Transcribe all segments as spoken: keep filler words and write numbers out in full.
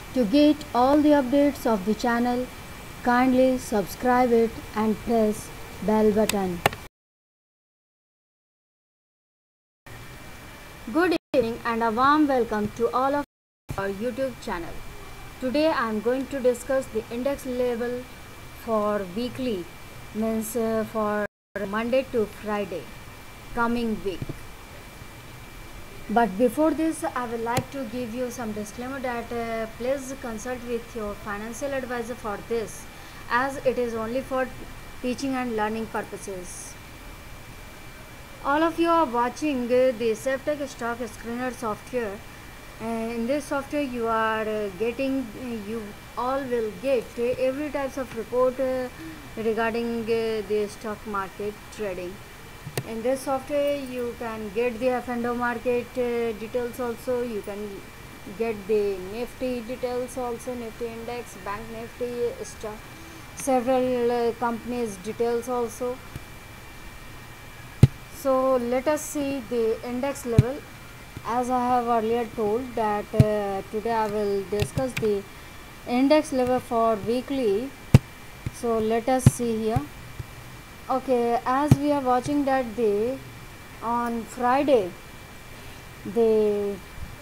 To get all the updates of the channel, kindly subscribe it and press bell button. Good evening and a warm welcome to all of our YouTube channel. Today I am going to discuss the index level for weekly, means uh, for Monday to Friday coming week. But before this, I would like to give you some disclaimer that uh, please consult with your financial advisor for this, as it is only for teaching and learning purposes. All of you are watching uh, the SafeTech Stock Screener software. Uh, in this software, you are uh, getting, uh, you all will get uh, every types of report uh, regarding uh, the stock market trading. In this software you can get the F and O market uh, details also, you can get the Nifty details also, Nifty index, Bank Nifty, stock, several uh, companies details also. So let us see the index level. As I have earlier told that uh, today I will discuss the index level for weekly. So let us see here. Okay, as we are watching that the on Friday the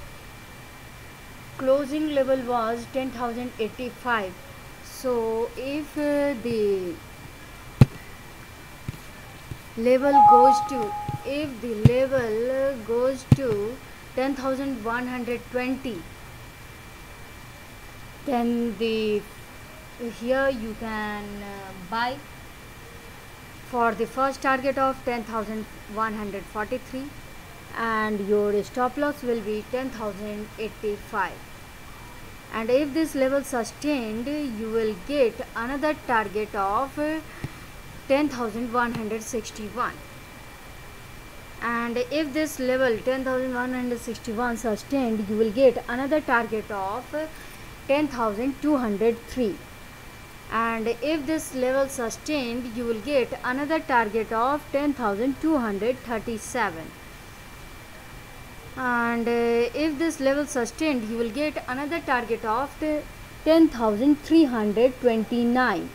closing level was ten thousand eighty-five. So if uh, the level goes to if the level goes to ten thousand one hundred twenty, then the here you can uh, buy for the first target of ten thousand one hundred forty-three, and your stop loss will be ten thousand eighty-five. And if this level sustained, you will get another target of ten thousand one hundred sixty-one. And if this level ten thousand one hundred sixty-one sustained, you will get another target of ten thousand two hundred three. And if this level sustained, you will get another target of ten thousand two hundred thirty-seven. And uh, if this level sustained, you will get another target of ten thousand three hundred twenty-nine.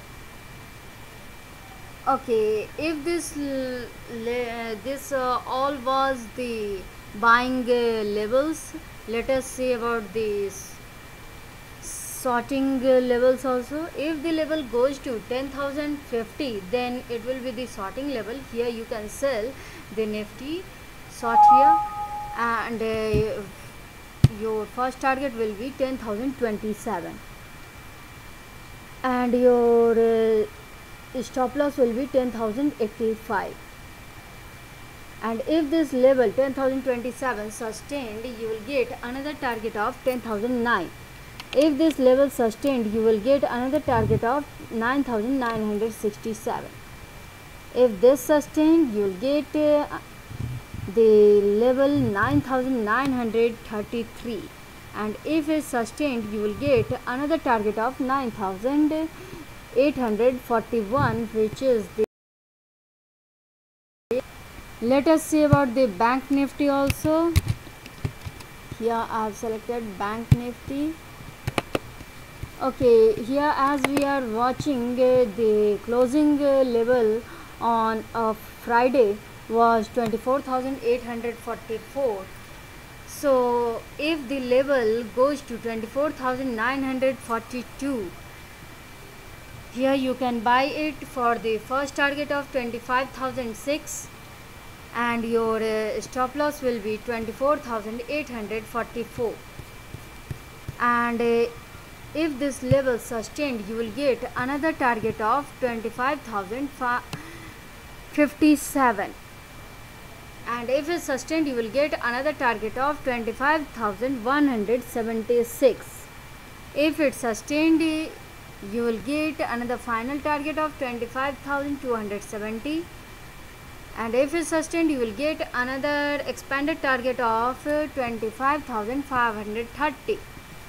Okay, if this uh, this uh, all was the buying uh, levels, let us see about this sorting uh, levels also. If the level goes to ten thousand fifty, then it will be the sorting level. Here you can sell the Nifty, sort here, and uh, your first target will be ten thousand twenty-seven, and your uh, stop loss will be ten thousand eighty-five. And if this level ten thousand twenty-seven sustained, you will get another target of ten thousand nine. If this level sustained, you will get another target of nine thousand nine hundred sixty-seven. If this sustained, you will get uh, the level nine thousand nine hundred thirty-three. And if it sustained, you will get another target of nine thousand eight hundred forty-one, which is the. Let us see about the Bank Nifty also. Here I have selected Bank Nifty. Okay, here as we are watching uh, the closing uh, level on uh, Friday was twenty-four thousand eight hundred forty-four. So if the level goes to twenty-four thousand nine hundred forty-two, here you can buy it for the first target of twenty-five thousand six, and your uh, stop loss will be twenty-four thousand eight hundred forty-four. And uh, if this level sustained, you will get another target of twenty-five thousand fifty-seven. And if it sustained, you will get another target of twenty-five thousand one hundred seventy-six. If it sustained, you will get another final target of twenty-five thousand two hundred seventy. And if it sustained, you will get another expanded target of twenty-five thousand five hundred thirty.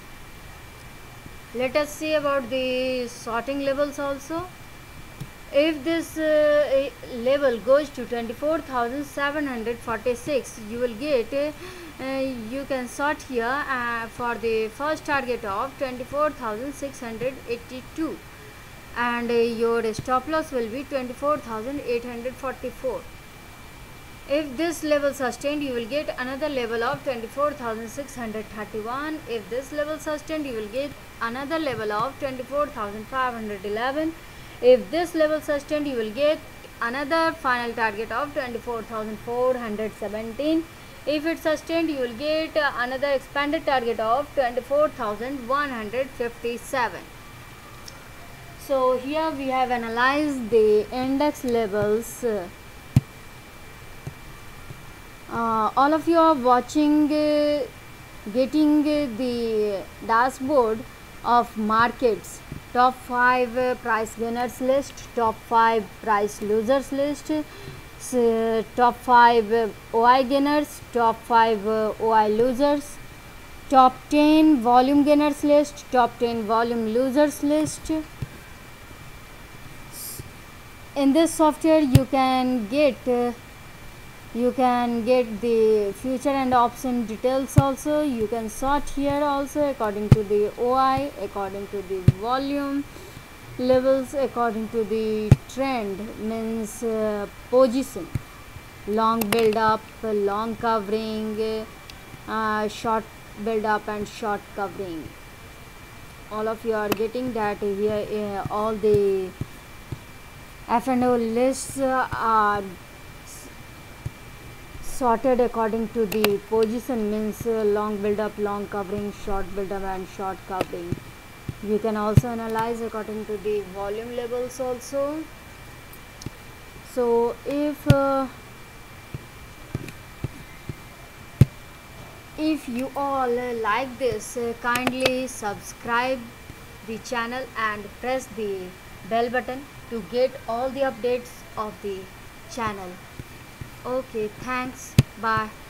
Let us see about the sorting levels also. If this uh, level goes to twenty-four thousand seven hundred forty-six, you will get uh, uh, you can sort here uh, for the first target of twenty-four thousand six hundred eighty-two, and uh, your stop loss will be twenty-four thousand eight hundred forty-four. If this level sustained, you will get another level of twenty-four thousand six hundred thirty-one. If this level sustained, you will get another level of twenty-four thousand five hundred eleven. If this level sustained, you will get another final target of twenty-four thousand four hundred seventeen. If it sustained, you will get another expanded target of twenty-four thousand one hundred fifty-seven. So here we have analyzed the index levels. Uh, all of you are watching, uh, getting uh, the dashboard of markets, top five uh, price gainers list, top five price losers list, uh, top five uh, O I gainers, top five uh, O I losers, top ten volume gainers list, top ten volume losers list. In this software you can get uh, you can get the future and option details also. You can sort here also according to the O I, according to the volume levels, according to the trend, means uh, position, long build up, long covering, uh, short build up and short covering. All of you are getting that here. Uh, all the F and O lists uh, are sorted according to the position, means uh, long build up, long covering, short build up and short covering. You can also analyze according to the volume levels also. So if uh, if you all uh, like this, uh, kindly subscribe the channel and press the bell button to get all the updates of the channel. Okay, thanks. Bye.